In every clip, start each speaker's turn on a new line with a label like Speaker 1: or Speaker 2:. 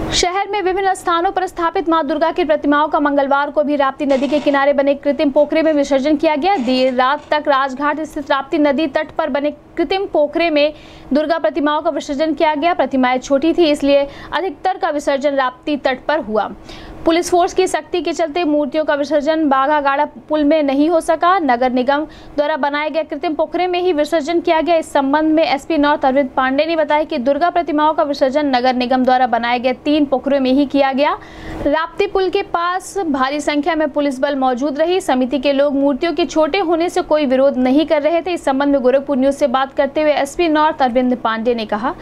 Speaker 1: शहर में विभिन्न स्थानों पर स्थापित मां दुर्गा की प्रतिमाओं का मंगलवार को भी राप्ती नदी के किनारे बने कृत्रिम पोखरे में विसर्जन किया गया। देर रात तक राजघाट स्थित राप्ती नदी तट पर बने कृत्रिम पोखरे में दुर्गा प्रतिमाओं का विसर्जन किया गया। प्रतिमाएं छोटी थी, इसलिए अधिकतर का विसर्जन राप्ती तट पर हुआ। पुलिस फोर्स की सख्ती के चलते मूर्तियों का विसर्जन बाघागाड़ा पुल में नहीं हो सका। नगर निगम द्वारा बनाए गए कृत्रिम पोखरे में ही विसर्जन किया गया। इस संबंध में एसपी नॉर्थ अरविंद पांडे ने बताया कि दुर्गा प्रतिमाओं का विसर्जन नगर निगम द्वारा बनाए गए 3 पोखरों में ही किया गया। राप्ती पुल के पास भारी संख्या में पुलिस बल मौजूद रही। समिति के लोग मूर्तियों के छोटे होने से कोई विरोध नहीं कर रहे थे। इस संबंध में गोरखपुर न्यूज से बात करते हुए एसपी नॉर्थ अरविंद पांडे ने कहा,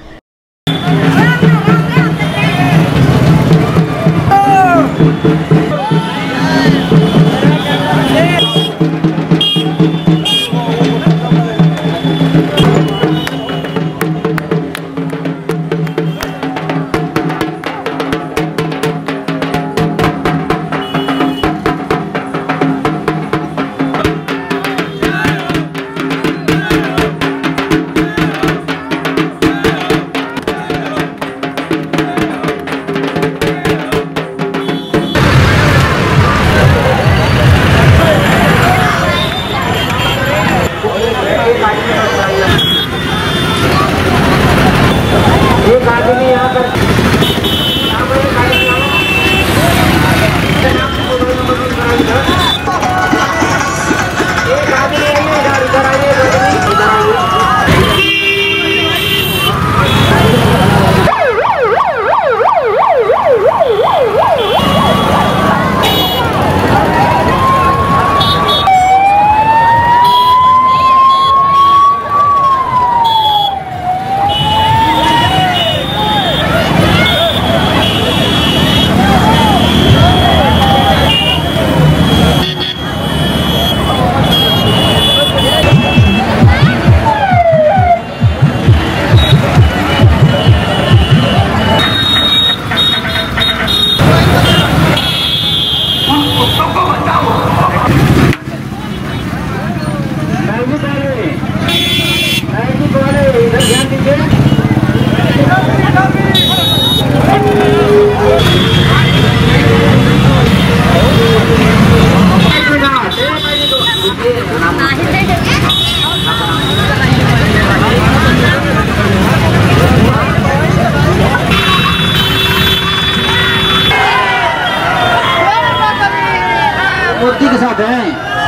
Speaker 2: मूर्ति के साथ है।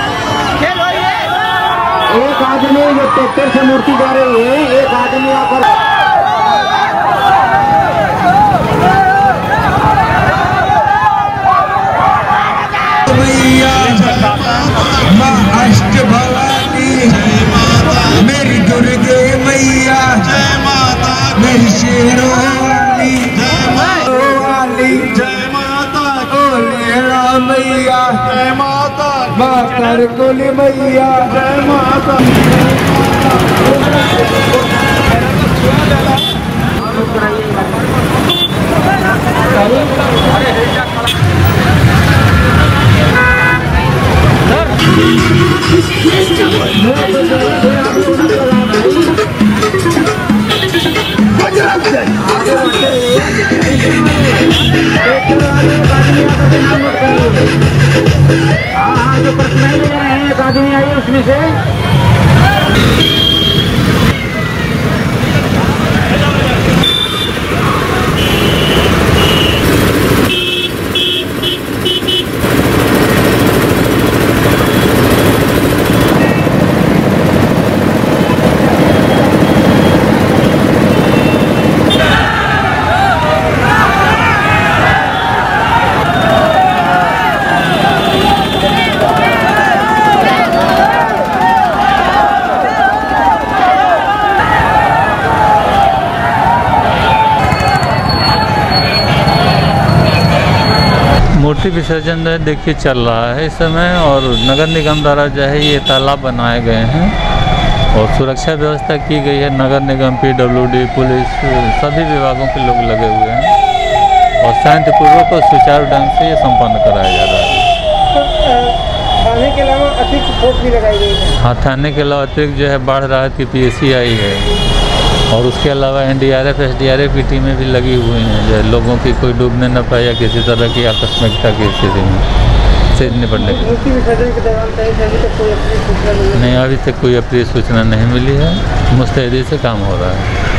Speaker 2: एक आदमी जो ट्रैक्टर से मूर्ति जा रही है, एक आदमी आकर
Speaker 3: मैया माँ अष्ट भवानी मेरी दुर्गे मैया जय माता मेरी शेरोवाली जय वाली जय माता कोलेरा मैया जय माता माँ करकुल मैया जय माता।
Speaker 2: जो प्रतिमाएं ले रहे हैं, एक आदमी आई उसमें से
Speaker 4: मूर्ति विसर्जन देखिए चल रहा है इस समय, और नगर निगम द्वारा जो है ये तालाब बनाए गए हैं और सुरक्षा व्यवस्था की गई है। नगर निगम, PWD, पुलिस, सभी विभागों के लोग लगे हुए हैं और शांतिपूर्वक और सुचारू ढंग से ये संपन्न कराया जा रहा है।
Speaker 2: थाने के अलावा अतिरिक्त फोर्स भी लगाई गई है।
Speaker 4: हाँ, थाने के अलावा अतिरिक्त जो है बाढ़ राहत की PSC आई है। और उसके अलावा NDRF SDRF की टीमें भी लगी हुई हैं जो लोगों की कोई डूबने न पाए या किसी तरह की आकस्मिकता की स्थिति में से निपटने के
Speaker 2: मूर्ति विसर्जन के दौरान अभी तक कोई अप्रिय सूचना
Speaker 4: नहीं, अभी तक कोई अप्रिय सूचना नहीं मिली है। मुस्तैदी से काम हो रहा है।